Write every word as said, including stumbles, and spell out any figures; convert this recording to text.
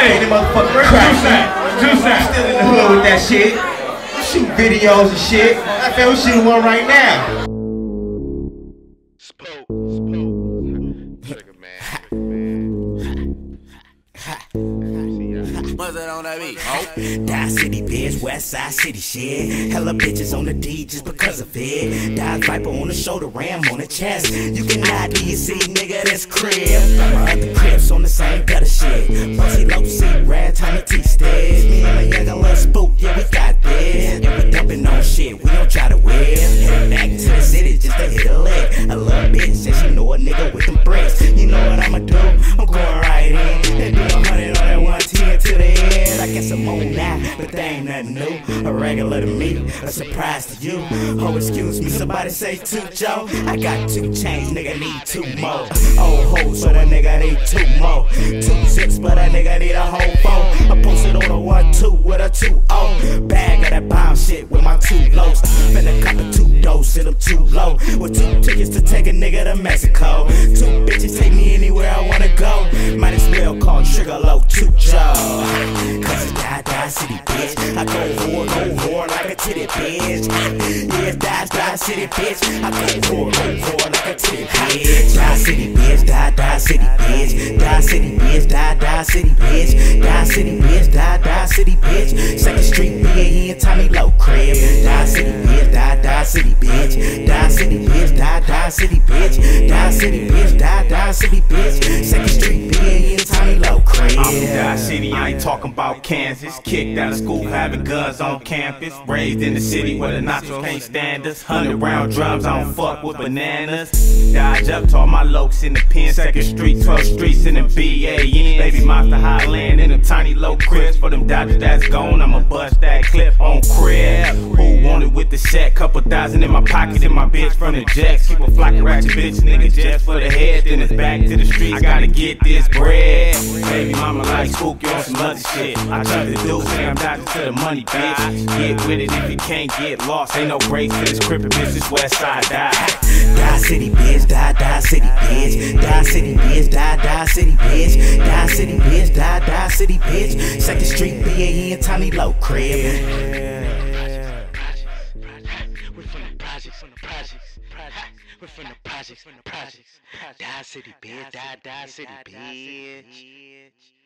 Hey, the motherfucking crack. Juice that. Still in the hood with that shit. We shoot videos and shit. I feel we shooting one right now. Spoke, spoke. Trigger man, trigger man. What's that on that beat? Oh. Die City bitch, West Side City shit. Hella bitches on the D just because of it. Die Viper on the shoulder, Ram on the chest. You cannot D C, nigga, that's crib. My other cribs on the same gutter shit. Pussy low C, rad, tiny T-sticks. Me and my young little spook, yeah, we got this. Yeah, we dumping on shit, we don't try to whip. Headed back to the city just to hit a lick. A little bitch said she know a nigga with them bricks. You know what I'ma do? I'm going right in and do a hundred on that one ten to the end. I guess I'm on now, but they ain't nothing new. A regular to me, a surprise to you. Oh, excuse me, somebody say two, Joe. I got two chains, nigga, need two more. Old hoes, but a nigga need two more. Two zips, but a nigga need a whole phone. I posted on a one two with a two oh. Bag of that bomb shit with my two lows. Finna cop a two dose, and I'm too low. With two tickets to take a nigga to Mexico. Two bitches take me anywhere I wanna go. Might as well call Trigger Low two Joe. Cause it's die, die city, bitch. I go hard, go hard like a titty, bitch. Yeah, it's die, die city, bitch. I go hard, go hard like a titty, bitch. Die city, bitch. Die, die city, bitch. Die city, bitch. Die, die city, bitch. Die city, bitch. Die, die city, bitch. Second Street, B A N, Tommy Low crib. Die city, bitch. Die, die city, bitch. Die city, bitch. Die, die city, bitch. Die city, bitch. Die, die city, bitch. Second Street, B A N, Tommy Low crib. I'm from Die City, I ain't talking about Kansas. Kicked out of school having guns on campus. Raised in the city where the nachos can't stand us. Hundred round drums, I don't fuck with bananas. Dodge up to all my lokes in the pen. Second Street, twelfth Streets in the B A N. Baby Monster Highland in them tiny low cribs. For them Dodgers that's gone, I'ma bust that clip on crib. Who wanted with the shack? Couple thousand in my pocket and my bitch from the jacks. Keep a flock of ratchet bitch niggas just for the head. Then it's back to the streets, I gotta get this bread. Baby mama like spook you on some other shit. I try to do, say I'm dodging to the money, bitch. Get with it if you can't get lost. Ain't no breaks to this crippin' bitch, this West Side die. Die City, bitch. Die, die city, bitch. Die City, bitch. Die, die city, bitch. Die City, bitch. Die, die city, bitch. Second Street, B A N, Tommy Low crib. We're from the projects, from the projects, we're from the projects, from the projects. Die City, bitch. Die, die city, bitch.